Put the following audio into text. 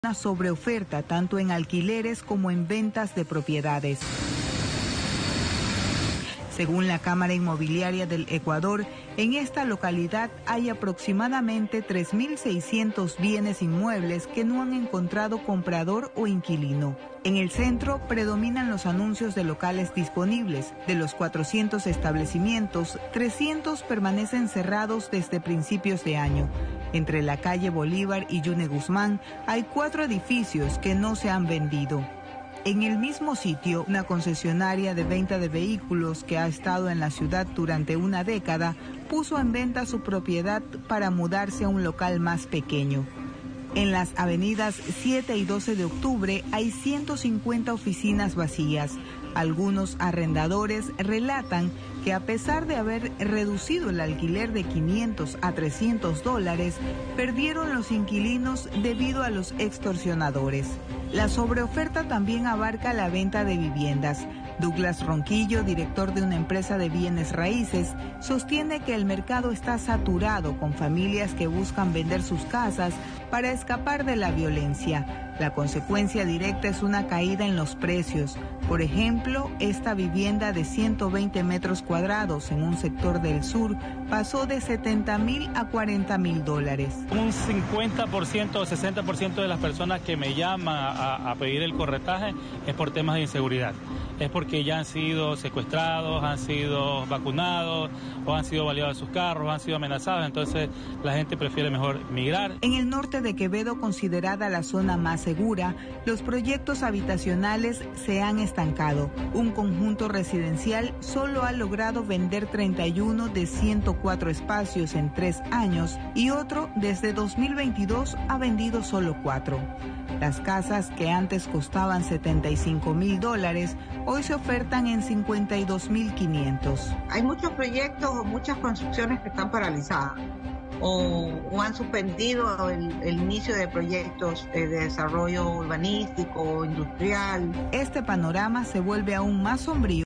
Una sobreoferta tanto en alquileres como en ventas de propiedades. Según la Cámara Inmobiliaria del Ecuador, en esta localidad hay aproximadamente 3.600 bienes inmuebles que no han encontrado comprador o inquilino. En el centro predominan los anuncios de locales disponibles. De los 400 establecimientos, 300 permanecen cerrados desde principios de año. Entre la calle Bolívar y Yune Guzmán hay 4 edificios que no se han vendido. En el mismo sitio, una concesionaria de venta de vehículos que ha estado en la ciudad durante una década puso en venta su propiedad para mudarse a un local más pequeño. En las avenidas 7 y 12 de octubre hay 150 oficinas vacías. Algunos arrendadores relatan que a pesar de haber reducido el alquiler de $500 a $300, perdieron los inquilinos debido a los extorsionadores. La sobreoferta también abarca la venta de viviendas. Douglas Ronquillo, director de una empresa de bienes raíces, sostiene que el mercado está saturado con familias que buscan vender sus casas para escapar de la violencia. La consecuencia directa es una caída en los precios. Por ejemplo, esta vivienda de 120 metros cuadrados en un sector del sur pasó de $70,000 a $40,000. Un 50% o 60% de las personas que me llaman a pedir el corretaje es por temas de inseguridad. Es porque ya han sido secuestrados, han sido vacunados, o han sido baleados sus carros, han sido amenazados, entonces la gente prefiere mejor migrar. En el norte de Quevedo, considerada la zona más segura, los proyectos habitacionales se han estancado. Un conjunto residencial solo ha logrado vender 31 de 104 espacios en 3 años y otro desde 2022 ha vendido solo 4. Las casas que antes costaban $75,000 hoy se ofertan en $52,500. Hay muchos proyectos o muchas construcciones que están paralizadas o han suspendido el inicio de proyectos de desarrollo urbanístico, industrial. Este panorama se vuelve aún más sombrío